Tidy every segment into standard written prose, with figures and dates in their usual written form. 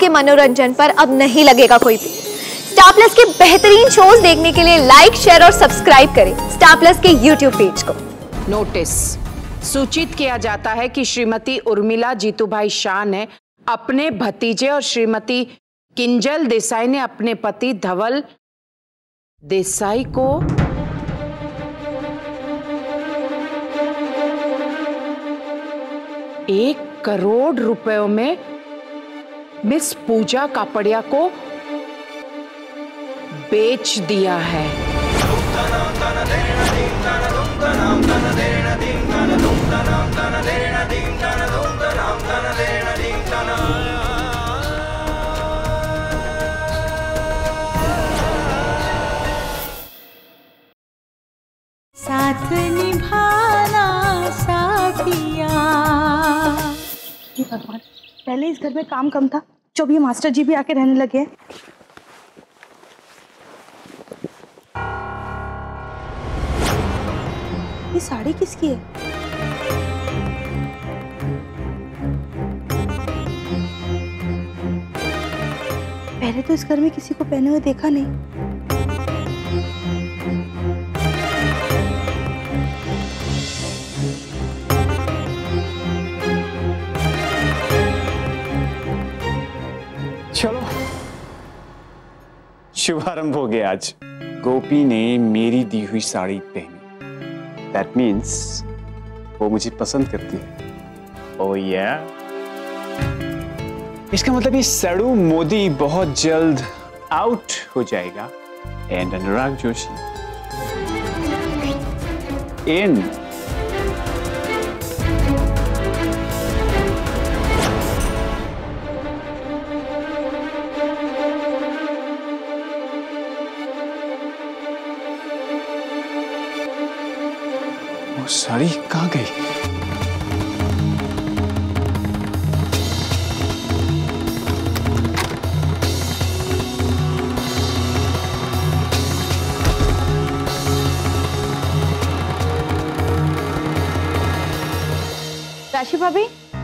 आपके मनोरंजन पर अब नहीं लगेगा कोई भी। स्टार प्लस के बेहतरीन शोज देखने के लिए लाइक, शेयर और सब्सक्राइब करें स्टार प्लस के यूट्यूब पेज को। नोटिस सूचित किया जाता है कि श्रीमती उर्मिला जीतूभाई शाह ने अपने भतीजे और श्रीमती किंजल देसाई ने अपने पति धवल देसाई को ₹1 करोड़ में मिस पूजा कापड़िया को बेच दिया है। साथ निभाना साथिया। भगवान, पहले इस घर में काम कम था, जो भी मास्टर जी भी आके रहने लगे हैं। ये साड़ी किसकी है? पहले तो इस घर में किसी को पहने हुए देखा नहीं। चलो, शुभारंभ हो गया। आज गोपी ने मेरी दी हुई साड़ी पहनी। That means वो मुझे पसंद करती है। Oh yeah? इसका मतलब ये सड़ू मोदी बहुत जल्द आउट हो जाएगा। And Anurag Joshi in. वो साड़ी कहाँ गई? राशि भाभी,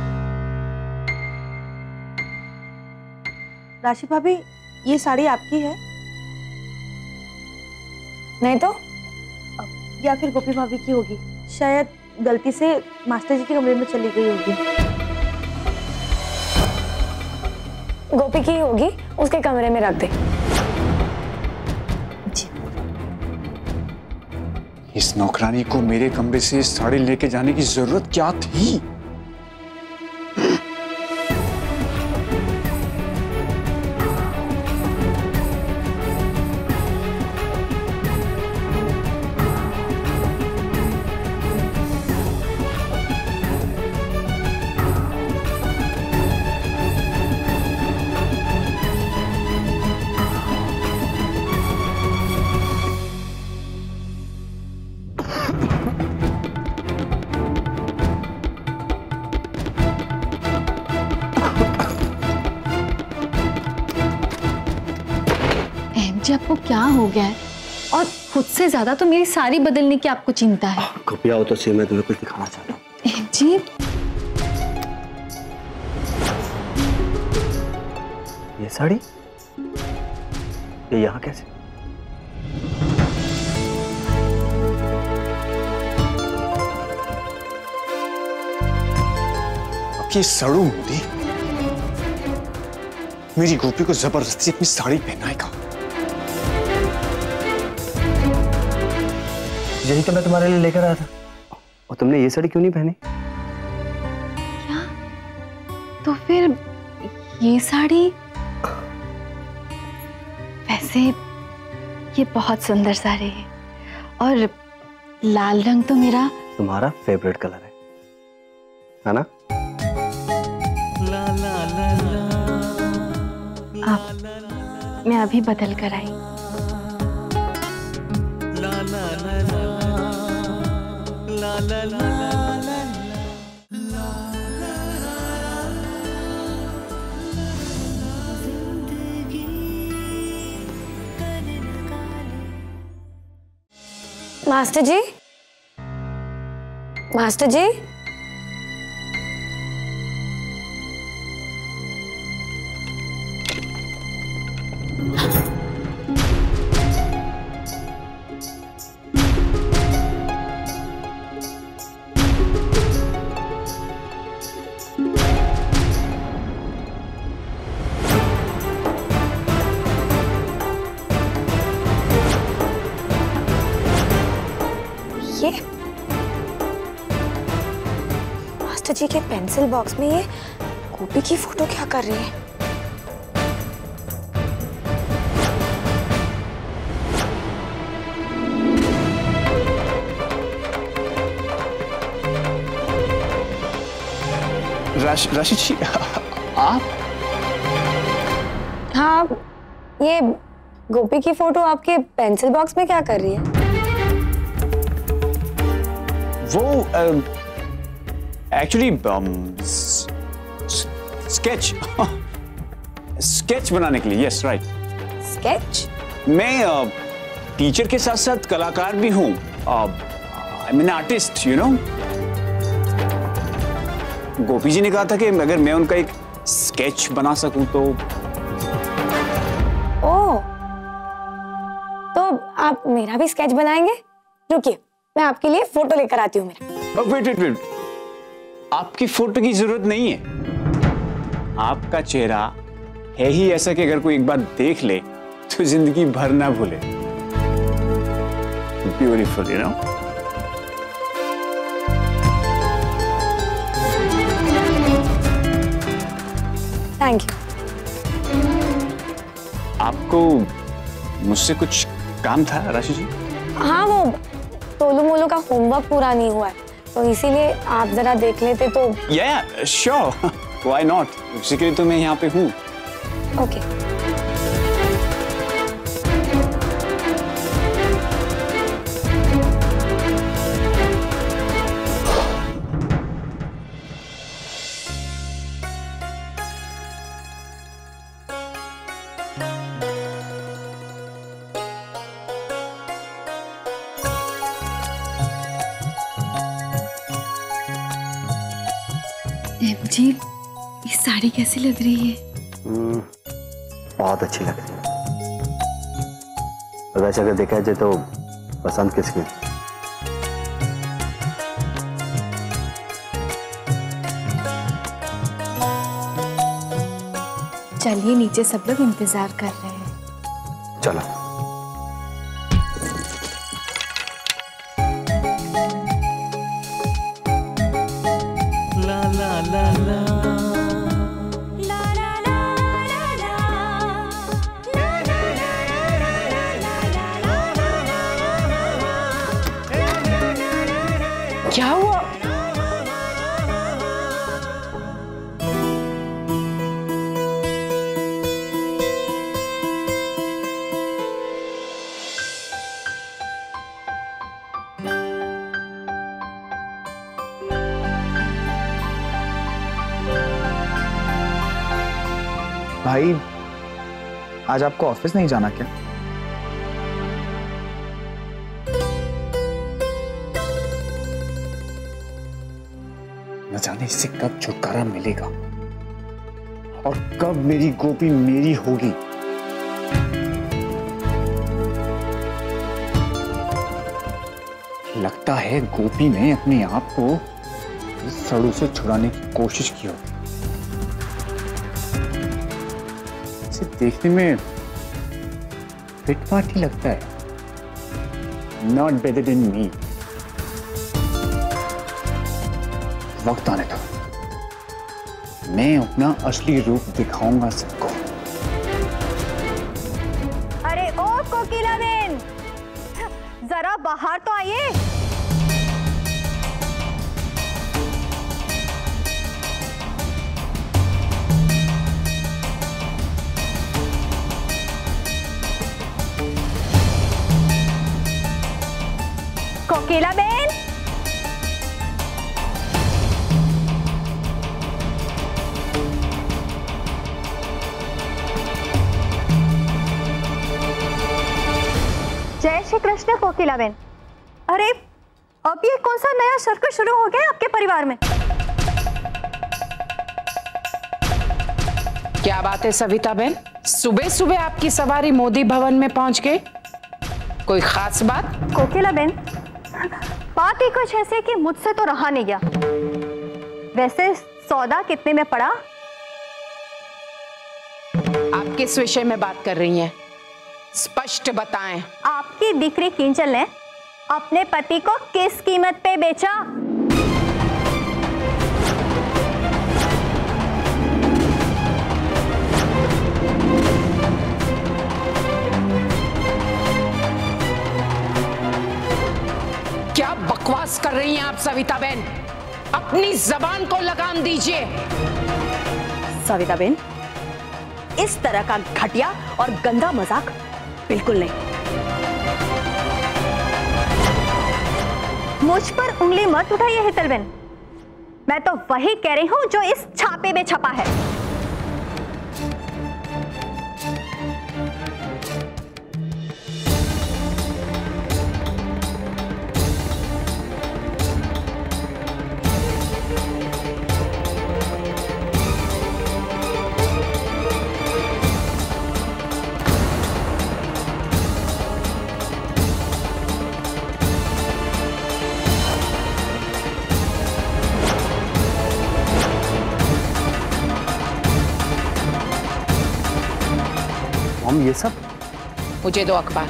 राशि भाभी, ये साड़ी आपकी है? नहीं तो या फिर गोपी भाभी की होगी। शायद गलती से मास्टर जी के कमरे में चली गई होगी। गोपी की होगी, उसके कमरे में रख दे। जी। इस नौकरानी को मेरे कमरे से साड़ी लेके जाने की जरूरत क्या थी? आपको क्या हो गया है? और खुद से ज्यादा तो मेरी साड़ी बदलने की आपको चिंता है। गोपी आओ तो सही, मैं तुम्हें कुछ दिखाना चाहता हूँ। जी, ये साड़ी ये यहाँ कैसे? अब ये सड़ू मोदी मेरी गोपी को जबरदस्ती अपनी साड़ी पहनाएगा। यही तो मैं तुम्हारे लिए लेकर आया था। और तुमने ये साड़ी क्यों नहीं पहनी? क्या? तो फिर ये साड़ी? वैसे ये बहुत सुंदर साड़ी है और लाल रंग तो मेरा तुम्हारा फेवरेट कलर है ना? आप, मैं अभी बदल कर आई। मास्टर जी, मास्टर जी, जी के पेंसिल बॉक्स में ये गोपी की फोटो क्या कर रही है? राशि जी, आप? हाँ, ये गोपी की फोटो आपके पेंसिल बॉक्स में क्या कर रही है? वो एक्चुअली स्केच बनाने के लिए। Yes, right. स्केच? मैं टीचर के साथ साथ कलाकार भी हूँ। I am an artist, you know. Gopi ji ने कहा था कि अगर मैं उनका एक स्केच बना सकूं तो। ओह, तो आप मेरा भी स्केच बनाएंगे? रुकिए, मैं आपके लिए फोटो लेकर आती हूँ मेरा। वेट, आपकी फोटो की जरूरत नहीं है। आपका चेहरा है ही ऐसा कि अगर कोई एक बार देख ले तो जिंदगी भर ना भूले। Beautiful, you know. Thank you. आपको मुझसे कुछ काम था राशि जी? हाँ, वो टोलू मोलू का होमवर्क पूरा नहीं हुआ है, तो इसीलिए आप जरा देख लेते तो। या श्योर, व्हाई नॉट। उसी के लिए तो मैं यहाँ पे हूँ। ओके। जी, ये साड़ी कैसी लग रही है? बहुत अच्छी लग रही है। और वैसे अगर देखा जाए तो पसंद किसकी? चलिए, नीचे सब लोग इंतजार कर रहे हैं। चलो। क्या हुआ? भाई, आज आपको ऑफिस नहीं जाना क्या? न जाने इससे कब छुटकारा मिलेगा और कब मेरी गोपी मेरी होगी। लगता है गोपी ने अपने आप को इस सड़ू से छुड़ाने की कोशिश की होगी। इसे देखने में फिटफाट ही लगता है। Not better than me. वक्त आने दो, मैं अपना असली रूप दिखाऊंगा सबको। अरे ओ कोकिला बेन, जरा बाहर तो आइए। कोकिला बेन, जय श्री कृष्ण कोकिला बेन। अरे अब ये कौन सा नया सर्कस शुरू हो गया आपके परिवार में? क्या बात है सविता बहन, सुबह सुबह आपकी सवारी मोदी भवन में पहुंच गई। कोई खास बात? कोकिला बेन, बात ही कुछ ऐसे कि मुझसे तो रहा नहीं गया। वैसे सौदा कितने में पड़ा? आप किस विषय में बात कर रही हैं? स्पष्ट बताएं। आपकी दिकरी किंजल ने अपने पति को किस कीमत पे बेचा? कर रही हैं आप सविता बहन? अपनी जबान को लगाम दीजिए। सविता बहन, इस तरह का घटिया और गंदा मजाक बिल्कुल नहीं। मुझ पर उंगली मत उठाइए हेतल बहन, मैं तो वही कह रही हूं जो इस छापे में छपा है। हम ये सब? मुझे दो अखबार।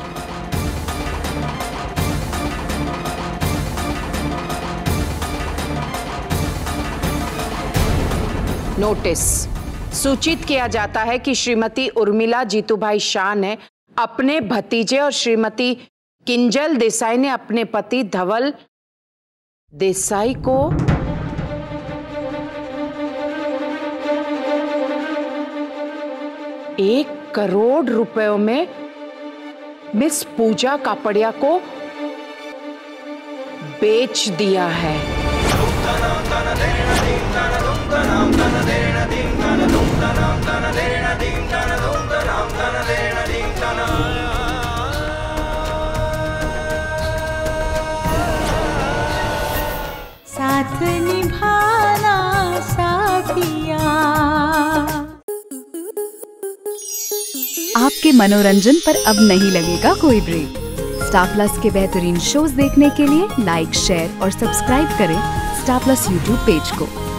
नोटिस सूचित किया जाता है कि श्रीमती उर्मिला जीतूभाई शाह ने अपने भतीजे और श्रीमती किंजल देसाई ने अपने पति धवल देसाई को ₹1 करोड़ में मिस पूजा कापड़िया को बेच दिया है। साथ निभाना साथिया। आपके मनोरंजन पर अब नहीं लगेगा कोई ब्रेक। स्टार प्लस के बेहतरीन शोज देखने के लिए लाइक, शेयर और सब्सक्राइब करें स्टार प्लस यूट्यूब पेज को।